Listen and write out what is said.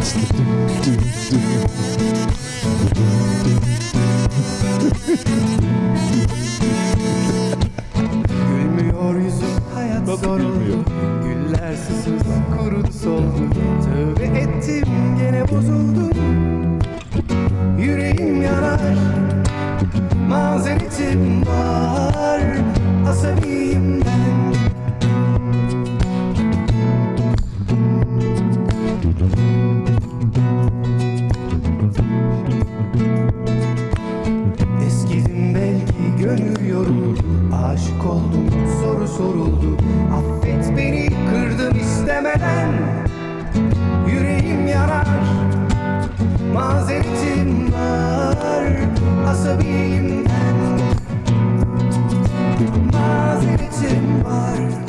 Gülmüyor yüzüm, hayat zor oldu. Güller susuz, kurudu soldu. Tövbe ettim, gene bozuldum. Yüreğim yanar, mazeretim var. Asabiyim ben. Eskidim belki, gönül yoruldu. Aşık oldum, soru soruldu. Affet beni, kırdım istemeden. Yüreğim yanar, mazeretim var. Asabiyim ben. Mazeretim var.